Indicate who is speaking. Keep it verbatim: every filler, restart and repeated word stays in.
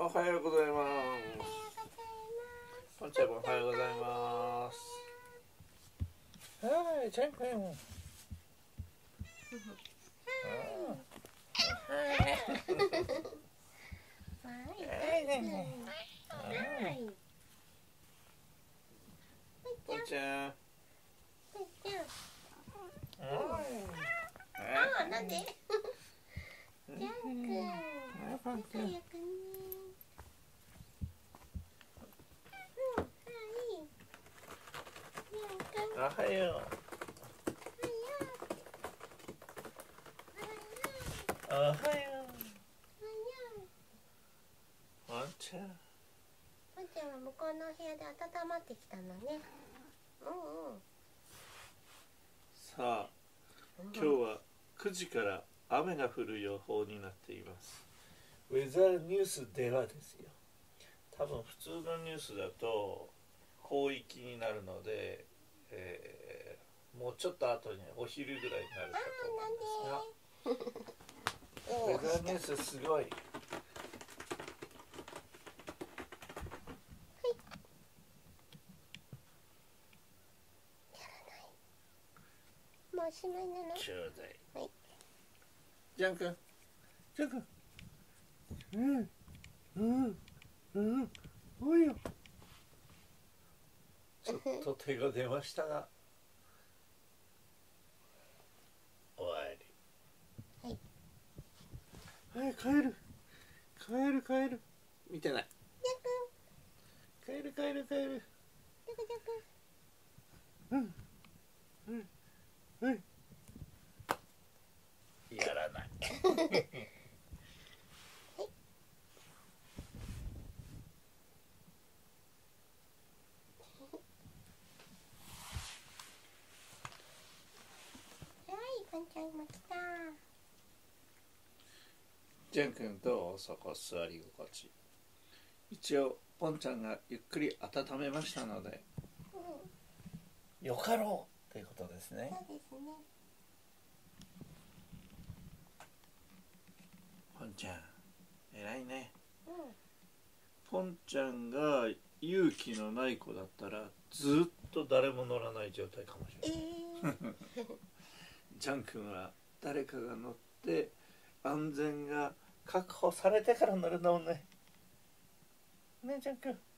Speaker 1: おはようございます。ポンちゃんもおはようございます。はい、ちゃんくん。ポンちゃん。
Speaker 2: あ、なんで？ジャン君、仲良くね。うん、はい。ジャン君。
Speaker 1: おはよう。おはよう。ポンちゃん。
Speaker 2: ポンちゃんは向こうのお部屋で温まってきたのね。うんうん。
Speaker 1: さあ、今日はくじから雨が降る予報になっています。ウェザーニュースではですよ。多分普通のニュースだと広域になるので、えー、もうちょっと後にお昼ぐらいになるかと思うんですが、ウェザーニュースすごい。
Speaker 2: もうおしまいなの？
Speaker 1: ちょうだい。
Speaker 2: はい。
Speaker 1: ジャン君、ジャン君。うんうんうん。おいよ。ちょっと手が出ましたが。終わり。はい。はい、帰る。帰る帰る。見てない。
Speaker 2: ジャン君。
Speaker 1: 帰る帰る帰る。
Speaker 2: ジャクジャク。
Speaker 1: うんうんうん。やらない。
Speaker 2: ポンちゃんも来た。
Speaker 1: ジャン君どう？そこ座り心地。一応ポンちゃんがゆっくり温めましたので、
Speaker 2: うん、
Speaker 1: よかろうということですね。
Speaker 2: そうですね。
Speaker 1: ポンちゃん偉いね。
Speaker 2: うん、
Speaker 1: ポンちゃんが勇気のない子だったらずっと誰も乗らない状態かもしれない。えー、ジャン君は誰かが乗って安全が確保されてから乗るんだもんね。ねえジャン君。